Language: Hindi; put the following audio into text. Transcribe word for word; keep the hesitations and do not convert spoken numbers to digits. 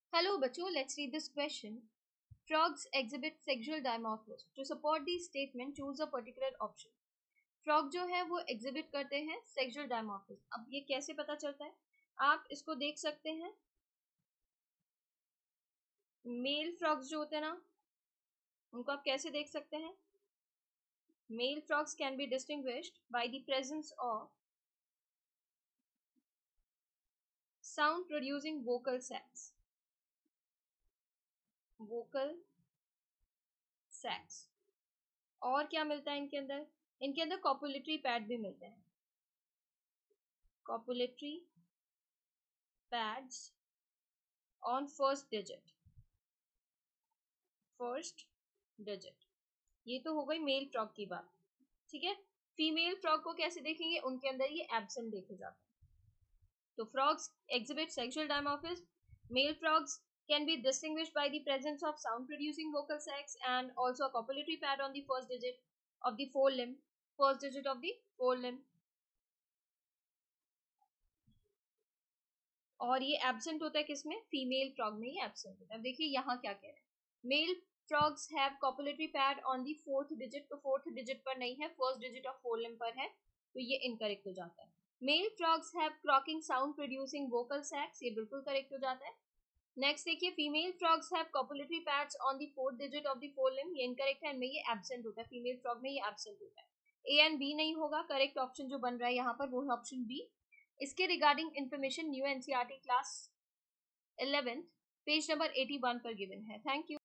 Hello, बच्चों. Let's read this question. Frogs exhibit sexual dimorphism. To support the statement, choose a particular option. Frog जो है वो एग्जिबिट करते हैं सेक्सुअल डायमॉर्फिज्म. अब ये कैसे पता चलता है? आप इसको देख सकते हैं. मेल फ्रॉग्स जो होते हैं ना, उनको आप कैसे देख सकते हैं? Male frogs can be distinguished by the presence of sound producing vocal sacs. Vocal sacs. और क्या मिलता है इनके अंदर? इनके अंदर कॉपुलेटरी पैड भी मिलते हैं. Copulatory pads on first digit. First digit. ये तो हो गई मेल फ्रॉग की बात. ठीक है. फीमेल फ्रॉग को कैसे देखेंगे? उनके अंदर ये एब्सेंट देखे जाते हैं. तो frogs exhibit sexual dimorphism. Male frogs can be distinguished by the presence of sound producing vocal sacs and also a copulatory pad on the first digit of the forelimb. First digit of the forelimb. और ये एब्सेंट होता है किसमें? फीमेल फ्रॉग में ये एब्सेंट होता है. देखिए यहाँ क्या कह रहे हैं. Male frogs have copulatory pad on the fourth digit. तो फोर्थ डिजिट पर नहीं है, फर्स्ट डिजिट ऑफ फोरलिम्ब पर है, तो ये इनकरेक्ट हो जाता है. Male frogs have croaking sound producing vocal sacs. ये बिल्कुल करेक्ट हो जाता है. नेक्स्ट देखिए, female frogs have copulatory pads on the fourth digit of the forelimb. ये इनकरेक्ट है, इनमें ये एब्सेंट होता है. फीमेल फ्रॉग में ये एब्सेंट होता है. ए एंड बी नहीं होगा. करेक्ट ऑप्शन जो बन रहा है यहाँ पर वो है ऑप्शन बी. इसके regarding information new NCERT class eleventh page number eighty one पर गिवन है. Thank you.